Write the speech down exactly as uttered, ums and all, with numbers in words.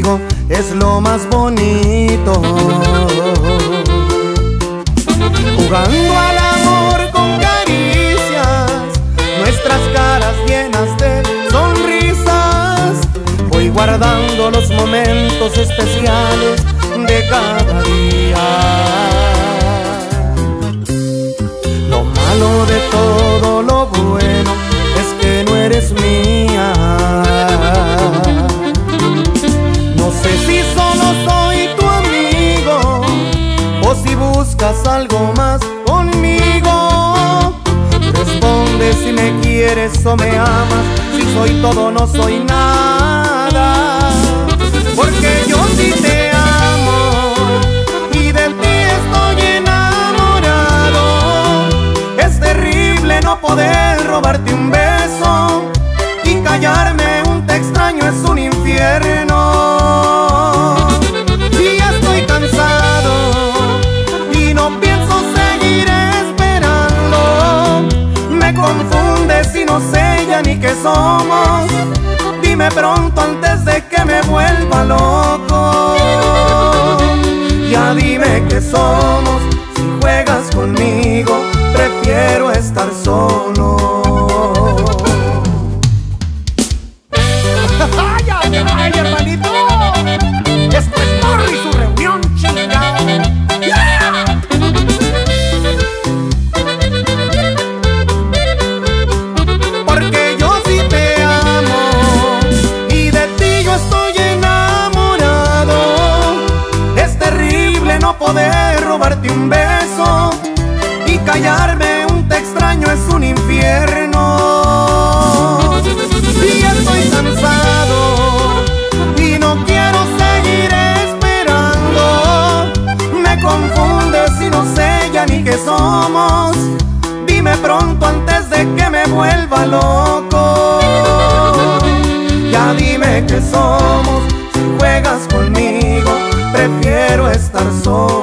contigo es lo más bonito. Jugando al amor con caricias, nuestras caras llenas de sonrisas, voy guardando los momentos especiales de cada día. Lo malo de todo lo bueno es que no eres mía. No sé si solo soy tu amigo o si buscas algo más conmigo. Responde si me quieres o me amas, si soy todo o no soy nada. Porque yo sí te amo y de ti estoy enamorado. Es terrible no poder robarte un beso y callarme un te extraño es un infierno. Y ya estoy cansado y no pienso seguir esperando. Me confunde si no sé ya ni qué somos. Dime pronto antes de que me vuelva loco. Ya dime qué somos. Si juegas conmigo prefiero estar solo. ¡Ay, ay, ay, hermanito! Esto es Morri y su reunión, chingado. ¡Yeah! Porque yo sí te amo y de ti yo estoy enamorado. Es terrible no poder robarte un beso y callarme un te extraño es un infierno. Y estoy cansado y no quiero seguir esperando. Me confunde si no sé ya ni qué somos. Dime pronto antes de que me vuelva loco. Ya dime qué somos. Si juegas conmigo prefiero estar solo.